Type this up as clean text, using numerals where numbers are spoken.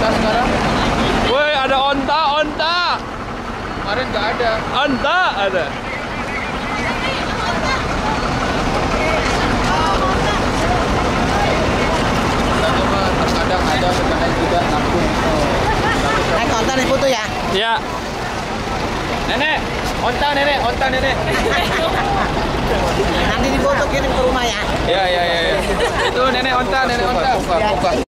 onta sekarang. Woi, ada onta. Kemarin nggak ada. Onta ada. Terkadang ada, terkadang tidak langsung. Naik onta nih foto ya. Ya. Nenek, onta nenek. Nanti di foto kirim ke rumah ya. Ya. Itu nenek onta.